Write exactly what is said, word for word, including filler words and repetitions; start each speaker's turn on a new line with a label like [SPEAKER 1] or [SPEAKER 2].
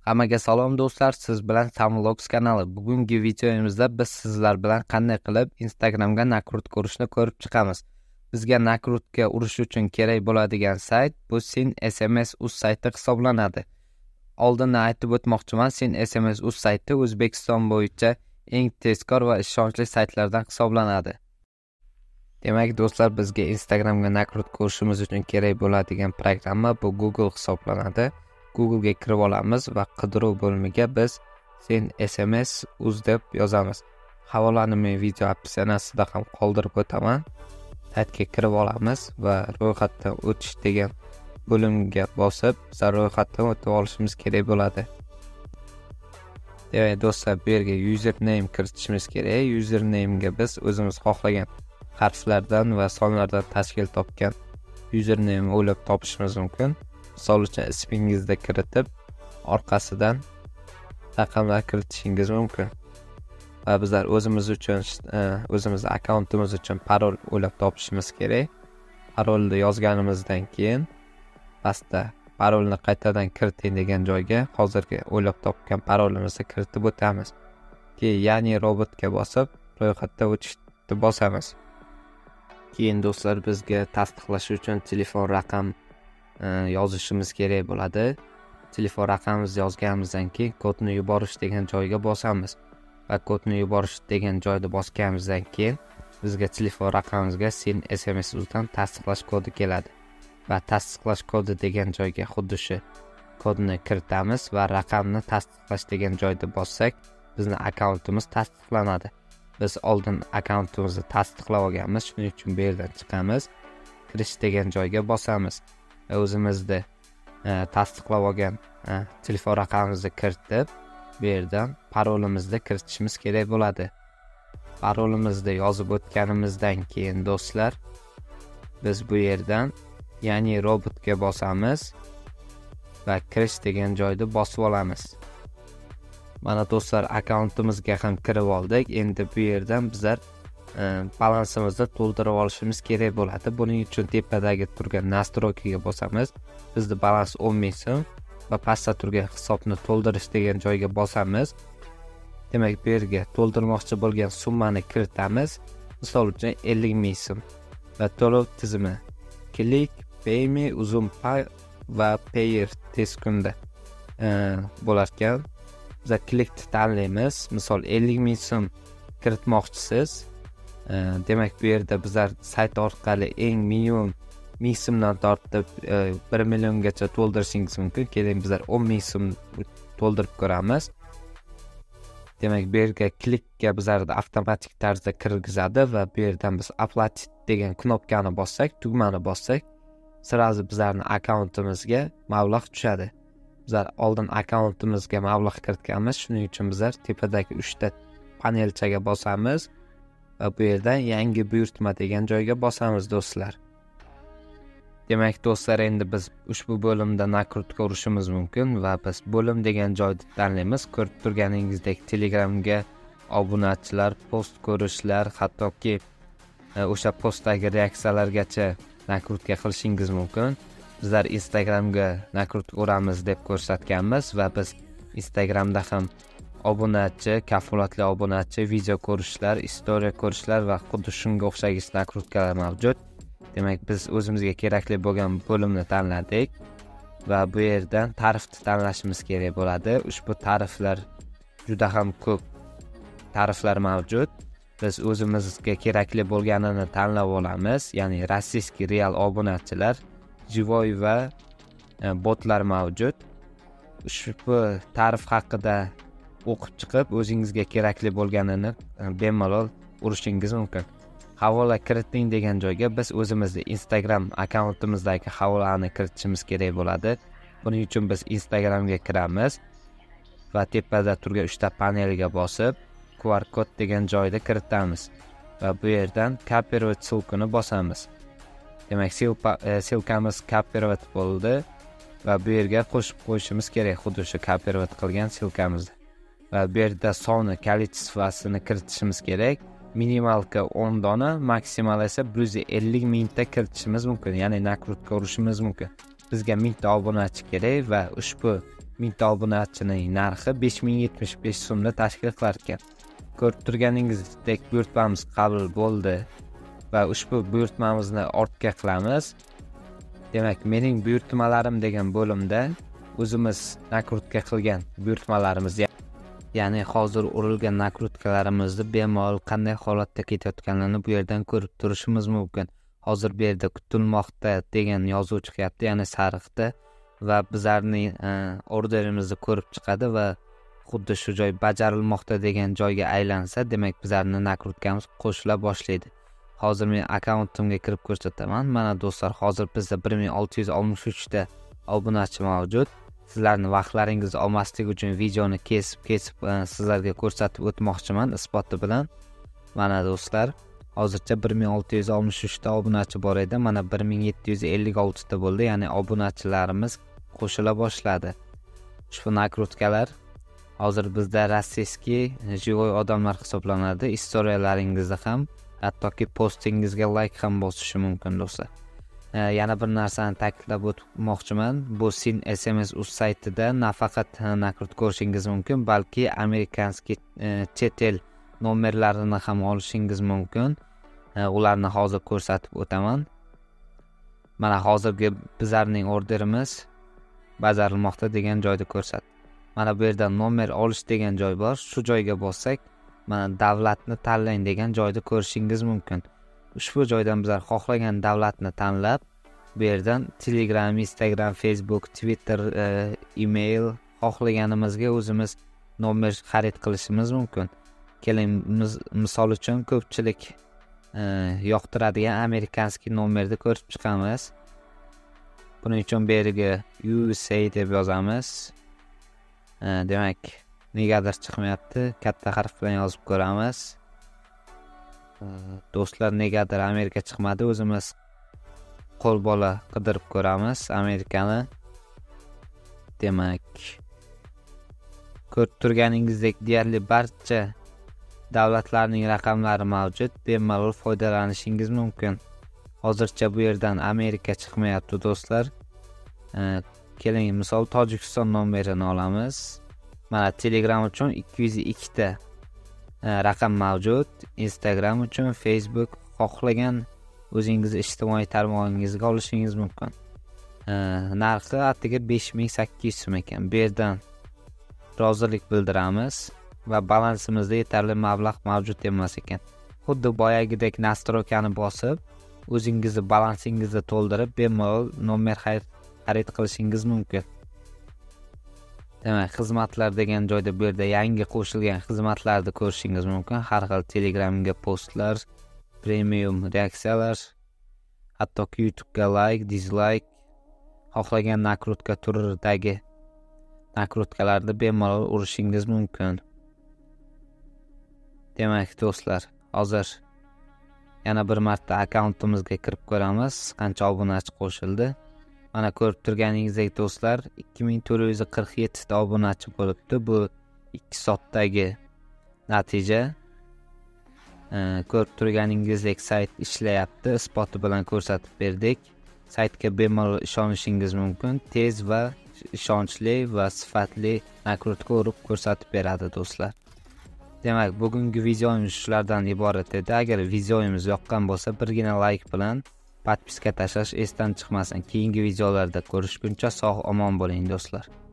[SPEAKER 1] Hammaga salom do'stlar, siz bilan Samvlogs kanali. Bugungi videomizda biz sizlar bilan qanday qilib Instagramga nakrutka urishni ko'rib chiqamiz. Bizga nakrutka urish uchun kerak bo'ladigan sayt bu Sin S M S uz sayti hisoblanadi. Oldindan aytib o'tmoqchiman, Sin S M S uz sayti O'zbekiston bo'yicha eng tezkor va ishonchli saytlardan hisoblanadi. Demak do'stlar, bizga Instagramga nakrutka urishimiz uchun kerak bo'ladigan programma bu Google hisoblanadi. Google'ga kirib olamiz va qidiruv bo'limiga biz Sin S M S uz deb yozamiz. Havolani men video opsiyasida ham qoldirib o'taman. Saytga kirib olamiz va ro'yxatdan o'tish degan bo'limga bosib, biz ro'yxatdan o'tib olishimiz kerak bo'ladi. Demak do'stlar, bu yerga username kiritishimiz kerak. Username'ga biz o'zimiz xohlagan harflardan va sonlardan tashkil topgan username o'ylab topishimiz mumkin. Misol uchun ismingizni kiritib, orqasidan raqamlar kiritishingiz mumkin. Va bizlar o'zimiz uchun, o'zimiz akkauntimiz uchun parol o'ylab topishimiz kerak. Parolni yozganimizdan keyin pastda parolni qaytadan kiriting degan joyga hozirgi o'ylab topgan parolimizni kiritib o'tamiz. Keyin ya'ni robotga bosib, ro'yxatda o'tishni bosamiz. Keyin do'stlar, bizga tasdiqlash uchun telefon raqam yozishimiz kerak bo'ladi. Telefon raqamimizni yozganimizdan keyin kodni yuborish degan joyga bosamiz. Va kodni yuborish degan joyda bosganimizdan keyin bizga telefon raqamimizga Sin S M S uzdan tasdiqlash kodi keladi. Va tasdiqlash kodi degan joyga xuddi shu kodni kiritamiz va raqamni tasdiqlash degan joyda bossak, bizning akkauntimiz tasdiqlanadi. Biz oldin akkauntimizni tasdiqlab olganmiz, shuning uchun bu yerdan chiqamiz. Kirish degan joyga bosamiz. Va o'zimizni tasdiqlab olgan telefon raqamimizni kiritib, bu yerdan parolimizni kiritishimiz kerak bo'ladi. Parolimizni yozib o'tganimizdan keyin do'stlar, biz bu yerdan ya'ni robotga bosamiz va kirish degan joyda bosib olamiz. Mana do'stlar, akkauntimizga ham kirib oldik. Endi bu yerdan bizlar balansimizni to'ldirib olishimiz kerak bo'ladi. Buning uchun tepadagi turgan nastroykaga bosamiz. Bizning balans o'n ming so'm va pastda turgan hisobni to'ldirish degan joyga bosamiz. Demak, bu yerga to'ldirmoqchi bo'lgan summani kiritamiz. Misol uchun ellik ming so'm va to'lov tizimi Click, Payme, Uzum Pay va Payer tez kunda bo'lar ekan. Biz Clickni tanlaymiz. Misol ellik ming so'm kiritmoqchisiz. Demak, bu yerda bizlar sayt orqali eng minimum ming so'mdan tortib bir milliongacha to'ldirishingiz mumkin. Keyin bizlar o'n ming so'm to'ldirib ko'ramiz. Demak, bu yerga klikka bizlarni avtomatik tarzda kirgizadi va bu yerdan biz Oplatit degan knopkani bossak, tugmani bossak, sirazi bizlarning akkauntimizga mablag' tushadi. Bizlar oldin akkauntimizga mablag' kiritganmiz, shuning uchun bizlar tepadagi uchta panelchaga bosamiz va bu yerdan yangi buyurtma degan joyga bosamiz do'stlar. Demak do'stlar, endi biz ushbu bo'limda nakrutka urishimiz mumkin va biz bo'lim degan joyni tanlaymiz. Ko'rib turganingizdek Telegramga obunachilar, post ko'rishlar, hattoki o'sha postdagi reaksiyalargacha nakrutka qilishingiz mumkin. Bizlar Instagramga nakrutka uramiz deb ko'rsatganmiz va biz Instagramda ham obunachi, kafolatli obunachi, video ko'rishlar, istoriya ko'rishlar va xuddi shunga o'xshagan nakrutkalar mavjud. Demak, biz o'zimizga kerakli bo'lgan bo'limni tanladik va bu yerdan tarifni tanlashimiz kerak bo'ladi. Ushbu tariflar juda ham ko'p tariflar mavjud. Biz o'zimizga kerakli bo'lganini tanlab olamiz. Ya'ni rossiyskiy real obunachilar, jivoy va botlar mavjud. Ushbu tarif haqida o'qib chiqib, o'zingizga kerakli bo'lganini bemalol urishingiz mumkin. Havola kiriting degan joyga biz o'zimizni Instagram akkauntimizdagi havolani kiritishimiz kerak bo'ladi. Buning uchun biz Instagramga kiramiz va tepada turgan uchta panelga bosib, Q R kod degan joyda kiritamiz va bu yerdan Copyright sulkini bosamiz. Demak, silkamiz copyright bo'ldi va bu yerga qo'shib qo'yishimiz kerak xuddi shu copyright qilgan silkamizni. Va bu yerda soni, kolичествосini kiritishimiz kerak. Minimalka o'n dona, maksimal esa bir yuz ellik mingta kiritishimiz mumkin, ya'ni nakrutka urishimiz mumkin. Bizga mingta obunachi kerak va ushbu mingta obunachining narxi besh ming yetmish besh so'mni tashkil qilar ekan. Ko'rib turganingizdek buyurtmamiz qabul bo'ldi va ushbu buyurtmamizni ortga qilamiz. Demak, mening buyurtmalarim degan bo'limda o'zimiz nakrutka qilgan buyurtmalarimiz, ya'ni hozir urilgan nakrutkalarimizni bemalol qanday holatda ketayotganini bu yerdan ko'rib turishimiz mumkin. Hozir bu yerda kutilmoqda degan yozuv chiqyapti, ya'ni sariqda, va bizlarning orderimizni ko'rib chiqadi va xuddi shu joy bajarilmoqda degan joyga aylansa, demak bizlarning nakrutkamiz qo'shila boshlaydi. Hozir men akkauntimga kirib ko'rsataman. Mana do'stlar, hozir bizda bir ming olti yuz oltmish uch ta obunachi mavjud. Sizlarning vaqtlaringizni olmaslik uchun videoni kesib-kesib sizlarga ko'rsatib o'tmoqchiman isboti bilan. Mana do'stlar, hozircha bir ming olti yuz oltmish uch ta obunachi bor edi. Mana bir ming yetti yuz ellik olti ta bo'ldi, ya'ni obunachilarimiz qo'shila boshladi. Ushbu nakrutkalar hozir bizda rossiyskiy живой odamlar hisoblanadi. Istoriyalaringizda ham, hattoki postingizga like ham bosishi mumkin do'stlar. Yana bir narsani ta'kidlab o'tmoqchiman. Bu Sin S M S uz saytida nafaqat nakrut ko'rishingiz mumkin, balki amerikanskiy chet el nomerlarini ham olishingiz mumkin. Ularni hozir ko'rsatib o'taman. Mana hozirgi bizlarning orderimiz bajarilmoqda degan joyda ko'rsat. Mana bu yerda nomer olish degan joy bor. Shu joyga bossak, mana davlatni tanlang degan joyda ko'rishingiz mumkin. Ushbu joydan bizlar xohlagan davlatni tanlab, bu yerdan Telegram, Instagram, Facebook, Twitter, email xohlaganimizga o'zimiz nomer xarid qilishimiz mumkin. Keling, misol uchun ko'pchilik yoqtiradigan amerikanskiy nomerni ko'rib chiqamiz. Buning uchun bu yerga U S A deb yozamiz. Demak, negadir chiqmayapti. Katta harf bilan yozib ko'ramiz. Do'stlar, negadir Amerika chiqmadi. O'zimiz qo'l bola qidirib ko'ramiz Amerikani. Demak, ko'rib turganingizdek deyarli barcha davlatlarning raqamlari mavjud. Bemalol foydalanishingiz mumkin. Hozircha bu yerdan Amerika chiqmayapti do'stlar. Keling, misol Tojikiston nomerini olamiz. Mana Telegram uchun ikki yuz ikki ta raqam mavjud. Instagram uchun, Facebook, xohlagan o'zingiz ijtimoiy tarmog'ingizga olishingiz mumkin. Narxi attiga besh ming sakkiz yuz so'm ekan. Bu yerdan rozilik bildiramiz va balansimizda yetarli mablag' mavjud emas ekan. Xuddi boyagidek nastroykani bosib, o'zingizni balansingizni to'ldirib, bemalol nomer xarid qilishingiz mumkin. Demak, xizmatlar degan joyda bu yerda yangi qo'shilgan xizmatlarni ko'rishingiz mumkin. Har xil Telegramga postlar, premium reaksiyalar, hattoki YouTube'ga like, dislike, xohlagan nakrutka turidagi nakrutkalarni bemalol urishingiz mumkin. Demak, do'stlar, hozir yana bir marta akkauntimizga kirib ko'ramiz, qancha obunachi qo'shildi. Mana ko'rib turganingizdek do'stlar, ikki ming to'rt yuz qirq yetti ta obunachi bo'libdi. Bu ikki soatdagi natija. Ko'rib turganingizdek sayt ishlayapti, isboti bilan ko'rsatib berdik. Saytga bemalol ishonishingiz mumkin. Tez va ishonchli va sifatli nakrutka urib ko'rsatib beradi do'stlar. Demak, bugungi videomiz shulardan iborat edi. Agar videomiz yoqqan bo'lsa, birgina like bilan podpiska tashlash esdan chiqmasin. Keyingi videolarda ko'rishguncha sog' omon bo'ling do'stlar.